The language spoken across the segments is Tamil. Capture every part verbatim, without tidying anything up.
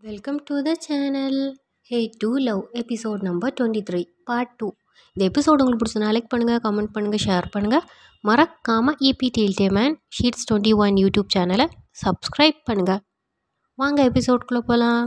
Welcome to the channel. Hey to love episode number twenty three part two. இந்த எபிசோட் உங்களுக்கு பிடிச்சதுனா லைக் பண்ணுங்கள், கமெண்ட் பண்ணுங்கள், ஷேர் பண்ணுங்கள். மறக்காமல் இபி டெய்ல்டே மேன் ஷீட்ஸ் டுவெண்ட்டி ஒன் யூடியூப் சேனலை சப்ஸ்கிரைப் பண்ணுங்கள். வாங்க எபிசோட்குள்ளே போகலாம்.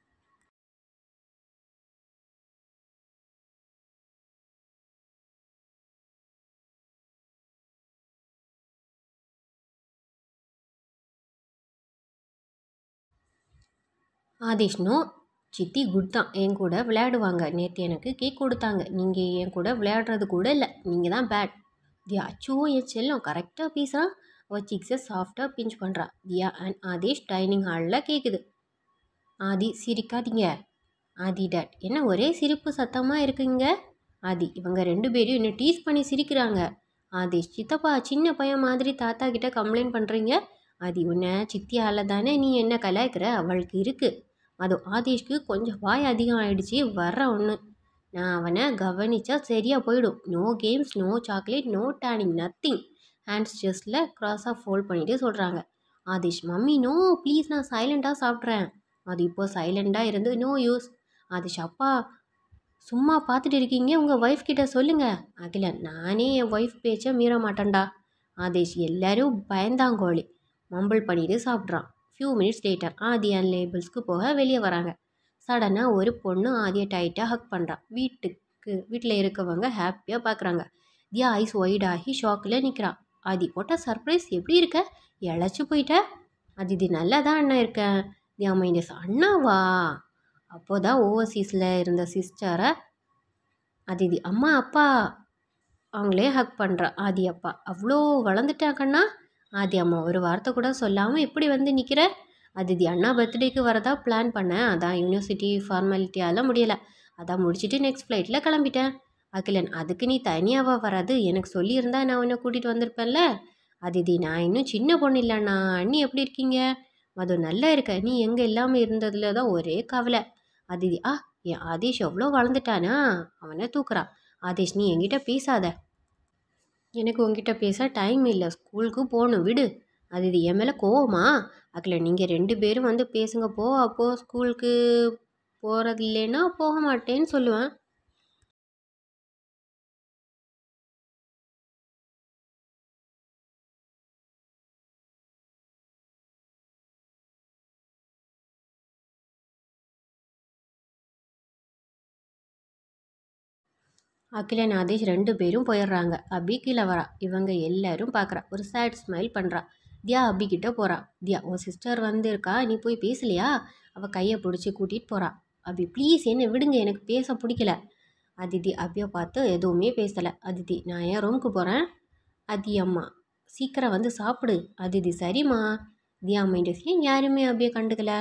ஆதிஷ்னும் சித்தி குட் தான், என் கூட விளையாடுவாங்க. நேற்று எனக்கு கேக் கொடுத்தாங்க. நீங்கள் என் கூட விளையாடுறது கூட இல்லை, நீங்கள் தான் பேட். தியா அச்சோ என் செல்லம் கரெக்டாக பேசுகிறான். அவள் சிக்ஸை சாஃப்டாக பிஞ்ச் பண்ணுறா. தியா அண்ட் ஆதிஷ் டைனிங் ஹாலில் கேட்குது. ஆதி சிரிக்காதீங்க. ஆதி டேட் என்ன ஒரே சிரிப்பு சத்தமாக இருக்குங்க. ஆதி இவங்க ரெண்டு பேரும் என்ன டீஸ் பண்ணி சிரிக்கிறாங்க. ஆதிஷ் சித்தப்பா சின்ன பையன் மாதிரி தாத்தா கிட்ட கம்ப்ளைண்ட் பண்ணுறீங்க. ஆதி உன்னை சித்தியால் தானே நீ என்ன கலாய்க்கிற, அவளுக்கு இருக்குது. அதுவும் ஆதிஷ்க்கு கொஞ்சம் வாய் அதிகம் ஆயிடுச்சு. வர்ற ஒன்று நான் அவனை கவனிச்சா சரியாக போயிடும். No games, no chocolate, no டேனிங், நத்திங். ஹேண்ட்ஸ் ஜஸ்டில் க்ராஸாக ஃபோல்ட் பண்ணிட்டு சொல்கிறாங்க. ஆதிஷ் மம்மி நோ ப்ளீஸ், நான் சைலண்ட்டாக சாப்பிட்றேன். அது இப்போ சைலண்டாக இருந்து நோ யூஸ். ஆதிஷ் அப்பா சும்மா பார்த்துட்டு இருக்கீங்க, உங்கள் ஒய்ஃப் கிட்ட சொல்லுங்கள். அகிலன் நானே என் ஒய்ஃப் பேச்சை மீற மாட்டேன்டா. ஆதிஷ் எல்லாரும் பயந்தாங்கோழி மம்பிள் பண்ணிட்டு சாப்பிட்றான். Few minutes later Aadhi and லேபிள்ஸ்க்கு போக வெளியே வராங்க. சடனாக ஒரு பொண்ணு ஆதியை டைட்டாக ஹக் பண்ணுறான். வீட்டுக்கு வீட்டில் இருக்கவங்க ஹாப்பியாக பார்க்குறாங்க. தியா ஐஸ் ஒய்ட் ஆகி ஷாக்கில் நிற்கிறான். ஆதி போட்ட சர்ப்ரைஸ், எப்படி இருக்க, இழைச்சி போயிட்ட. அது இது நல்லா தான் அண்ணா இருக்கேன். தியா மைண்டஸ் அண்ணாவா. அப்போதான் ஓவர்சீஸில் இருந்த சிஸ்டரை அதிதி அம்மா அப்பா அவங்களே ஹக் பண்ணுறா. ஆதி அப்பா அவ்வளோ வளர்ந்துட்டாக்கண்ணா. ஆதி அம்மா ஒரு வார்த்தை கூட சொல்லாமல் எப்படி வந்து நிற்கிற. அதிதி அண்ணா பர்த்டேக்கு வரதா பிளான் பண்ணேன், அதான் யூனிவர்சிட்டி ஃபார்மாலிட்டியால் முடியலை, அதான் முடிச்சுட்டு நெக்ஸ்ட் ஃப்ளைட்டில் கிளம்பிட்டேன். அகிலன் அதுக்கு நீ தனியாவா வராது, எனக்கு சொல்லியிருந்தா நான் உன்னை கூட்டிகிட்டு வந்திருப்பேன்ல. அதிதி நான் இன்னும் சின்ன பொண்ணு இல்லைண்ணா. அண்ணி எப்படி இருக்கீங்க. மது நல்லா இருக்க, நீ எங்கே இல்லாமல் இருந்ததுல தான் ஒரே கவலை. அதிதி ஆ என் ஆதிஷ் எவ்வளோ வளர்ந்துட்டானா. அவனை தூக்குறா. ஆதிஷ் நீ என்கிட்ட பேசாத, எனக்கு உங்ககிட்ட பேச டைம் இல்லை, ஸ்கூலுக்கு போகணும் விடு. அதிதி என் மேலே கோவமா. அகில நீங்கள் ரெண்டு பேரும் வந்து பேசுங்க போ. அப்போது ஸ்கூலுக்கு போகிறது இல்லைன்னா போக மாட்டேன்னு சொல்லுவேன். அகிலன் ஆதிஷ் ரெண்டு பேரும் போயிடுறாங்க. அபி கீழே வரா. இவங்க எல்லாரும் பார்க்குறா. ஒரு சேட் ஸ்மைல் பண்ணுறா. தியா அபி கிட்ட போகிறா. தியா உன் சிஸ்டர் வந்திருக்கா, நீ போய் பேசலையா. அவள் கையை பிடிச்சி கூட்டிகிட்டு போகிறா. அபி ப்ளீஸ் என்னை விடுங்க, எனக்கு பேச பிடிக்கல. அதிதி அபியை பார்த்து எதுவுமே பேசலை. அதிதி நான் என் ரூமுக்கு போகிறேன். அதி அம்மா சீக்கிரம் வந்து சாப்பிடு. அதிதி சரிம்மா. தியா மைண்டஸ் ஏன் யாருமே அபியை கண்டுக்கல.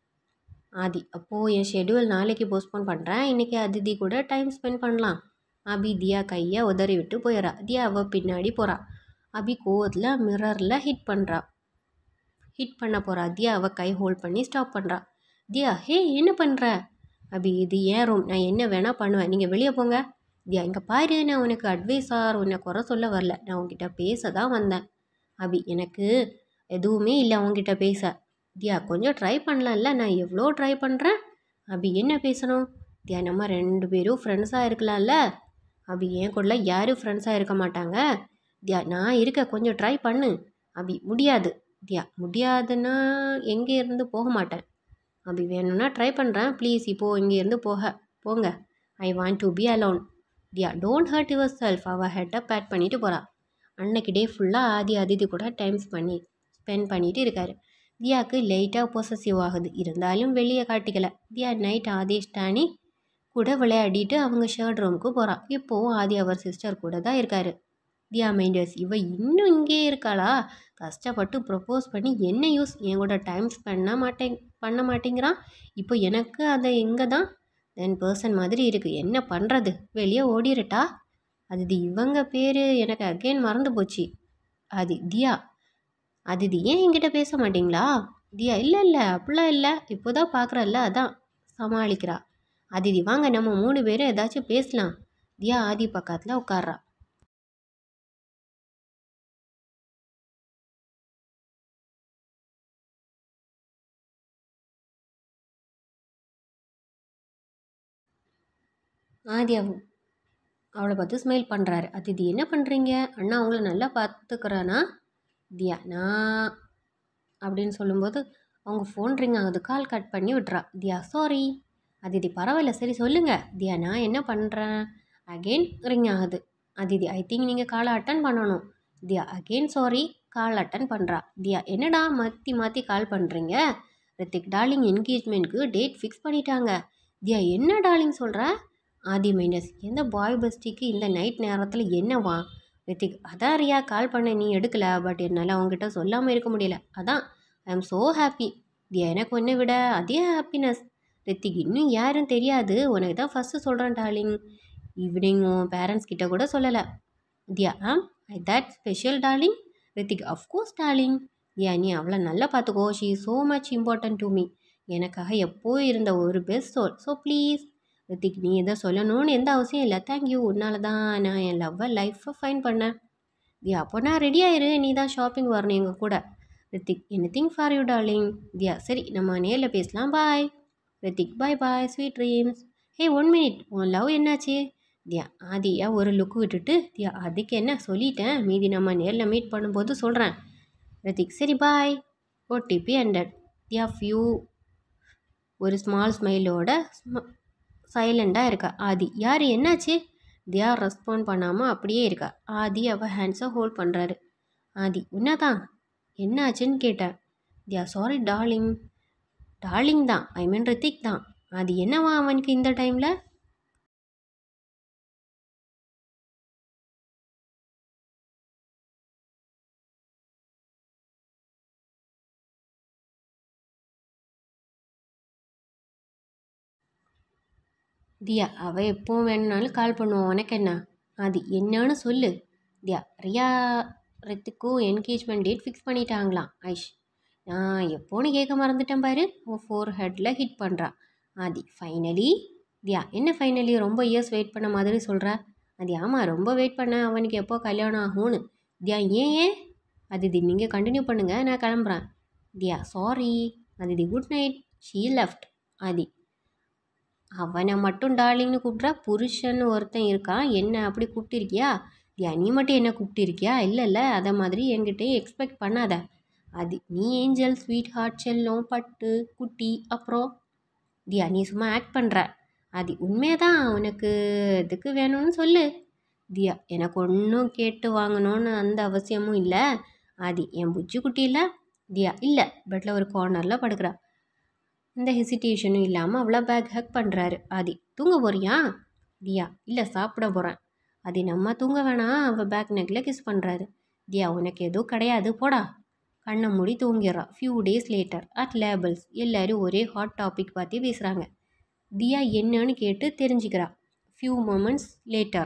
ஆதி அப்போது என் ஷெட்யூல் நாளைக்கு போஸ்ட்போன் பண்ணுறேன், இன்றைக்கி அதிதி கூட டைம் ஸ்பெண்ட் பண்ணலாம். அபி தியா கையை உதறி விட்டு போயிடறா. தியா அவள் பின்னாடி போகிறா. அபி கோவத்தில் மிரரில் ஹிட் பண்ணுறா ஹிட் பண்ண போகிறா. தியா அவள் கை ஹோல்ட் பண்ணி ஸ்டாப் பண்ணுறா. தியா ஹே என்ன பண்ணுற. அபி இது ஏன் ரூம், நான் என்ன வேணால் பண்ணுவேன், நீங்கள் வெளியே போங்க. தியா இங்கே பாரு, நான் உனக்கு அட்வைஸார் உன்னை குறை சொல்ல வரல, நான் உங்ககிட்ட பேச தான் வந்தேன். அபி எனக்கு எதுவுமே இல்லை உங்ககிட்ட பேச. தியா கொஞ்சம் ட்ரை பண்ணலாம்ல, நான் எவ்வளோ ட்ரை பண்ணுறேன். அபி என்ன பேசணும். தியா நம்ம ரெண்டு பேரும் ஃப்ரெண்ட்ஸாக இருக்கலாம்ல. அபி ஏன் கூட யாரும் ஃப்ரெண்ட்ஸாக இருக்க மாட்டாங்க. தியா நான் இருக்க, கொஞ்சம் ட்ரை பண்ணு. அபி முடியாது. தியா முடியாதுன்னா எங்கே இருந்து போக மாட்டேன். அபி வேணும்னா ட்ரை பண்ணுறேன், ப்ளீஸ் இப்போது இங்கேருந்து போக போங்க. I want to be alone. Diya don't hurt your self. அவள் ஹெட்டை பேட் பண்ணிட்டு போகிறா. அன்னைக்கு டே ஃபுல்லாக ஆதி அதிதி கூட டைம் பண்ணி ஸ்பெண்ட் பண்ணிட்டு இருக்காரு. தியாவுக்கு லைட்டாக பொசசிவ் ஆகுது, இருந்தாலும் வெளியே காட்டிக்கல. தியா நைட் ஆதிஷ் டானி கூட விளையாடிட்டு அவங்க ஷர்ட் ரூமுக்கு போகிறான். இப்போவும் ஆதி அவர் சிஸ்டர் கூட தான் இருக்காரு. தியா மைண்டர்ஸ் இவ இன்னும் இங்கே இருக்காளா. கஷ்டப்பட்டு ப்ரப்போஸ் பண்ணி என்ன யூஸ், என் கூட டைம் ஸ்பெண்ட் மாட்டேங் பண்ண மாட்டேங்கிறான். இப்போ எனக்கு அதை எங்கே தான் தென் பர்சன் மாதிரி இருக்குது, என்ன பண்ணுறது, வெளியே ஓடிரட்டா. அதிதி இவங்க பேர் எனக்கு அகெயின் மறந்து போச்சு. ஆதி தியா அதிதி ஏன் என்கிட்ட பேச மாட்டிங்களா. தியா இல்லை இல்லை அப்படிலாம் இல்லை, இப்போ தான் பார்க்குறல்ல அதான் சமாளிக்கிறா. அதிதி வாங்க நம்ம மூணு பேரும் ஏதாச்சும் பேசலாம். தியா ஆதி பக்கத்தில் உட்கார்றா. ஆதி அவ அவளை பார்த்து ஸ்மைல் பண்ணுறாரு. அதிதி என்ன பண்ணுறீங்க? அண்ணா அவங்கள நல்லா பார்த்துக்கிறானா? தியா நான் அப்படின்னு சொல்லும்போது அவங்க ஃபோன் ரிங் ஆகுது. கால் கட் பண்ணி விட்றா. தியா சாரி. அதிதி பரவாயில்ல சரி சொல்லுங்கள். தியா நான் என்ன பண்ணுறேன்? அகெயின் ரிங் ஆகுது. அதிதி ஐ திங்க் நீங்கள் காலை அட்டன் பண்ணணும். Diya again sorry. Call attend பண்ணுறா. தியா என்னடா மாற்றி மாற்றி கால் பண்ணுறீங்க? ரித்திக் டார்லிங் என்கேஜ்மெண்ட்க்கு டேட் ஃபிக்ஸ் பண்ணிட்டாங்க. தியா என்ன டார்லிங் சொல்கிற? ஆதி மைனஸ் எந்த பாய் பஸ்டிக்கு இந்த நைட் நேரத்தில் என்னவா? ரித்திக் அதான் ரியா கால் பண்ண நீ எடுக்கல. பட் என்னால் அவங்ககிட்ட சொல்லாமல் இருக்க முடியல. அதான் I am so happy. Diya எனக்கு ஒன்றை விட அதே ஹாப்பினஸ். ரித்திக் இன்னும் யாரும் தெரியாது. உனக்கு தான் ஃபஸ்ட்டு சொல்கிறேன் டார்லிங். ஈவினிங் உன் பேரண்ட்ஸ் கிட்ட கூட சொல்லலை. Diya am I that special darling. Rithik of course darling. Diya நீ அவளை நல்லா பார்த்துக்கோ. She is so much important to me. எனக்காக எப்போ இருந்த ஒரு best soul. So please Rithik நீ எதை சொல்லணும்னு எந்த அவசியம் இல்லை. தேங்க்யூ. உன்னால தான் நான் என் லவ்வை லைஃப்பை ஃபைன் பண்ணேன். தியா அப்போ நான் ரெடி ஆயிரு. நீ தான் ஷாப்பிங் வரணும் எங்கள் கூட. Rithik anything for you darling. Diya சரி நம்ம நேரில் பேசலாம். Bye. Rithik bye bye sweet dreams. Hey one minute உன் லவ் என்னாச்சு? தியா ஆதியா ஒரு லுக்கு விட்டுட்டு தியா அதுக்கு என்ன சொல்லிட்டேன். மீதி நம்ம நேரில் மீட் பண்ணும்போது சொல்கிறேன். ரித்திக் சரி bye. OTP hundred. Diya few ஒரு ஸ்மால் ஸ்மைலோட சைலண்டாக இருக்கா. ஆதி யார் என்னாச்சு? தியா ரெஸ்பாண்ட் பண்ணாமல் அப்படியே இருக்கா. ஆதி அவள் ஹேண்ட்ஸை ஹோல்ட் பண்ணுறாரு. ஆதி உன்னதான் என்னாச்சுன்னு கேட்டேன். தியா சாரி டார்லிங். டார்லிங் தான் ஐ மீன் ரித்திக் தான். ஆதி என்னவா அவனுக்கு இந்த டைமில்? தியா அவள் எப்போ வேணுனாலும் கால் பண்ணுவோம். உனக்கு என்ன? ஆதி என்னன்னு சொல்லு. தியா ரியா ரித்திக்கும் என்கேஜ்மெண்ட் டேட் ஃபிக்ஸ் பண்ணிட்டாங்களாம். ஐஷ் நான் எப்போன்னு கேட்க மறந்துட்டேன் பாரு. ஓ ஃபோர் ஹெட்டில் ஹிட் பண்ணுறா. ஆதி ஃபைனலி. தியா என்ன ஃபைனலி ரொம்ப இயர்ஸ் வெயிட் பண்ண மாதிரி சொல்கிறா. அது ஆமாம் ரொம்ப வெயிட் பண்ண அவனுக்கு எப்போ கல்யாணம் ஆகும்னு. தியா ஏன் ஏன்? அதிதி நீங்கள் கண்டினியூ பண்ணுங்கள் நான் கிளம்புறேன். Diya sorry. Aditi good night. She left. Aadhi அவனை மட்டும் டார்லிங்னு கூப்பிட்றா. புருஷன் ஒருத்தன் இருக்கான் என்ன அப்படி கூப்பிட்டிருக்கியா? தியா நீ மட்டும் என்ன கூப்பிட்டிருக்கியா? இல்லை இல்லை அதை மாதிரி என்கிட்டயும் எக்ஸ்பெக்ட் பண்ணாத. அது நீ ஏஞ்சல் ஸ்வீட் ஹார்ட் செல்லம் பட்டு குட்டி அப்புறம். தியா நீ சும்மா ஆக்ட் பண்ணுற. அது உண்மையதான் உனக்கு இதுக்கு வேணும்னு சொல்லு. தியா எனக்கு ஒன்றும் கேட்டு வாங்கணும்னு அந்த அவசியமும் இல்லை. ஆதி என் புஜ்ஜி குட்டி இல்லை. தியா இல்லை பெட்டில் ஒரு கார்னரில் படுக்கிறா. இந்த ஹெசிடேஷனும் இல்லாமல் அவ்வளோ பேக் ஹக் பண்ணுறாரு. ஆதி தூங்க போறியா? தியா இல்லை சாப்பிட போகிறேன். அது நம்ம தூங்க வேணாம். அவள் பேக் நெக்கில் கிஸ் பண்ணுறாரு. தியா உனக்கு எதுவும் கிடையாது போடா. கண்ணை மூடி தூங்கிடுறா. Few days later at labels எல்லோரும் ஒரே ஹாட் டாபிக் பற்றி பேசுகிறாங்க. தியா என்னன்னு கேட்டு தெரிஞ்சுக்கிறா. Few moments later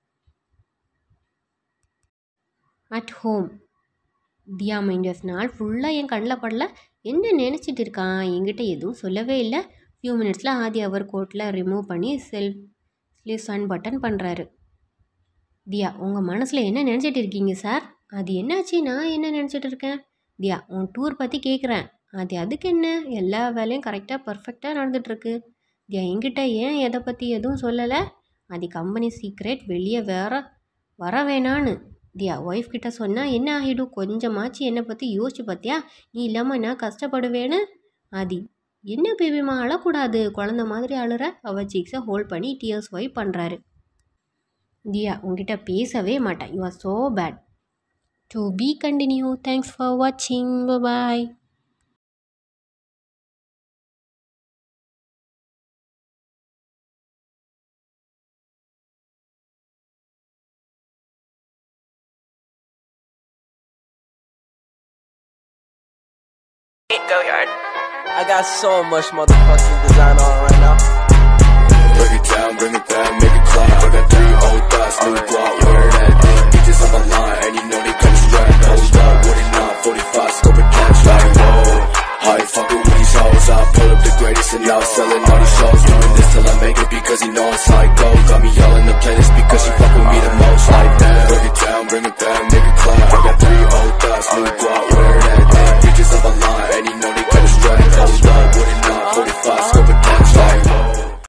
at home. Diya மைண்டஸ் நாள் ஃபுல்லாக என் கண்ணில் படல. என்ன நினச்சிட்டு இருக்கான்? என்கிட்ட எதுவும் சொல்லவே இல்லை. ஃபியூ மினிட்ஸில் ஆதி அவர் கோட்டில் ரிமூவ் பண்ணி செல்ஃப் ஸ்லீவ்ஸ் அன் பட்டன் பண்ணுறாரு. தியா உங்கள் மனசில் என்ன நினச்சிட்டு இருக்கீங்க சார்? அது என்னாச்சு? நான் என்ன நினச்சிட்டு இருக்கேன்? தியா உன் டூர் பற்றி கேட்குறேன். அது அதுக்கு என்ன? எல்லா வேலையும் கரெக்டாக பர்ஃபெக்டாக நடந்துகிட்ருக்கு. தியா என்கிட்ட ஏன் எதை பற்றி எதுவும் சொல்லலை? அது கம்பெனி சீக்ரெட் வெளியே வேற வர வேணான்னு. தியா ஒய்ஃப் கிட்ட சொன்னால் என்ன ஆகிடும்? கொஞ்சமாச்சு என்னை பற்றி யோசிச்சு பார்த்தியா? நீ இல்லாமல் நான் கஷ்டப்படுவேன்னு. ஆதி என்ன பேபிமா அழக்கூடாது. குழந்த மாதிரி அழுற. அவள் சீக்ஸை ஹோல்ட் பண்ணி டியர்ஸ் வைப் பண்ணுறாரு. தியா உங்ககிட்ட பேசவே மாட்டேன். You are so bad. To be continue. Thanks for வாட்சிங். Bye. Go yard. I got so much motherfucking design on right now. Break it down, bring it back, make it clap. I got three old thoughts, new guap, where that thing. Bitches on my line, and you know they come strapped. Hold up, what it not, forty-five, scoping caps like whoa. How you fucking with these hoes? I pull up the greatest and now selling all these shows. Doing this till I make it because you know I'm psycho. Got me all in the playlist because you fuck with me the most.